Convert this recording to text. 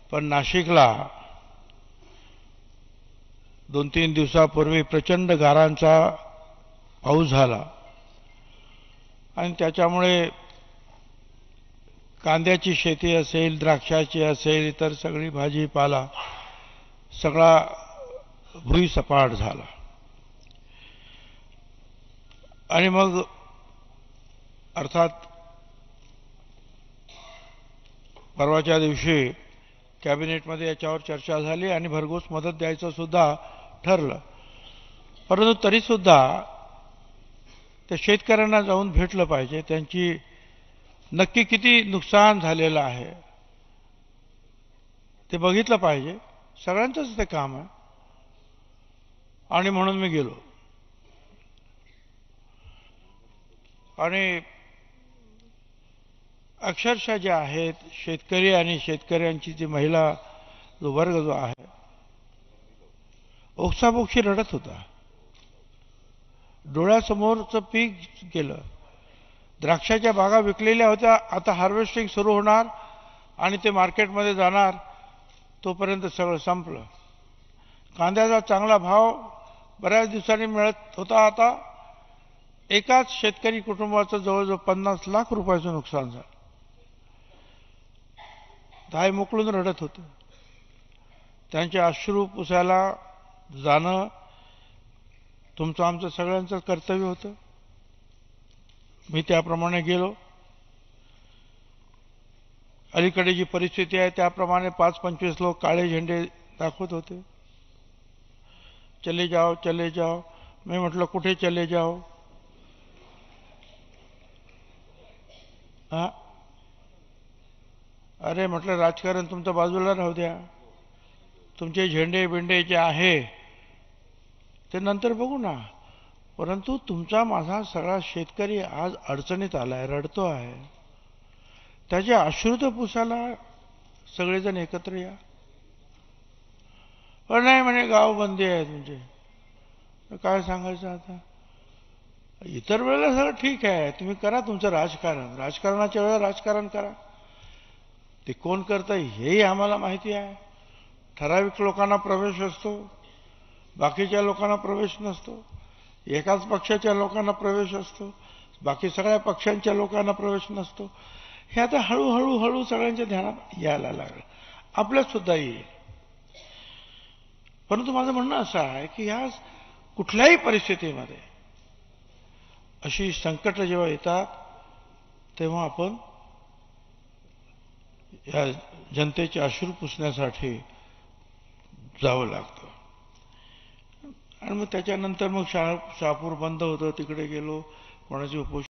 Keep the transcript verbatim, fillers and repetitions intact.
पण नाशिकला दोन तीन दिवसापूर्वी प्रचंड गारांचा पाऊस झाला आणि त्याच्यामुळे कांद्याची शेती असेल, द्राक्षाची असेल, इतर सगळी भाजीपाला सगळा भुईसपाट झाला. आणि मग अर्थात परवाच्या दिवशी कॅबिनेटमध्ये याच्यावर चर्चा झाली आणि भरघोस मदत द्यायचं सुद्धा ठरलं. परंतु तरीसुद्धा त्या शेतकऱ्यांना जाऊन भेटलं पाहिजे, त्यांची नक्की किती नुकसान झालेलं आहे ते बघितलं पाहिजे. सगळ्यांचंच ते काम आहे आणि म्हणून मी गेलो. आणि अक्षरशः जे आहेत शेतकरी आणि शेतकऱ्यांची जी महिला जो वर्ग जो आहे ओक्साबोक्शी रडत होता. डोळ्यासमोरचं पीक गेलं. द्राक्षाच्या बागा विकलेल्या होत्या, आता हार्वेस्टिंग सुरू होणार आणि ते मार्केटमध्ये जाणार, तोपर्यंत सगळं संपलं. कांद्याचा चांगला भाव बऱ्याच दिवसांनी मिळत होता. आता एकाच शेतकरी कुटुंबाचं जवळजवळ पन्नास लाख रुपयाचं नुकसान झालं. दाय मोकळून रडत होते. त्यांचे अश्रू पुसायला जाणं तुमचं आमचं सगळ्यांचं कर्तव्य होतं. मी त्याप्रमाणे गेलो. अलीकडे जी परिस्थिती आहे त्याप्रमाणे पाच पंचवीस लोक काळे झेंडे दाखवत होते. चले जाओ चले जाओ. मी म्हटलं कुठे चले जाओ? हा अरे म्हटलं राजकारण तुमच्या बाजूला राहू द्या. तुमचे झेंडे बिंडे जे आहे ते नंतर बघू ना. परंतु तुमचा माझा सगळा शेतकरी आज अडचणीत आलाय, रडतो आहे. त्याचे अश्रू तर पुसायला सगळेजण एकत्र या. पण नाही म्हणे गाव बंदी आहे तुमचे. काय सांगायचं आता? इतर वेळेला सगळं ठीक आहे, तुम्ही करा तुमचं राजकारण. राजकारणाच्या वेळेला राजकारण करा. ते कोण करतं हेही आम्हाला माहिती आहे. ठराविक लोकांना प्रवेश असतो, बाकीच्या लोकांना प्रवेश नसतो. एकाच पक्षाच्या लोकांना प्रवेश असतो, बाकी सगळ्या पक्षांच्या लोकांना प्रवेश नसतो. हे आता हळूहळू हळू सगळ्यांच्या ध्यानात यायला लागलं. आपल्यात सुद्धा येईल. परंतु माझं म्हणणं असं आहे की ह्या कुठल्याही परिस्थितीमध्ये अशी संकट जेव्हा येतात तेव्हा आपण या जनतेचे अश्रू पुसण्यासाठी जावं लागतं. आणि मग त्याच्यानंतर मग शहा शहापूर बंद होतं, तिकडे गेलो. कोणाची उपोषण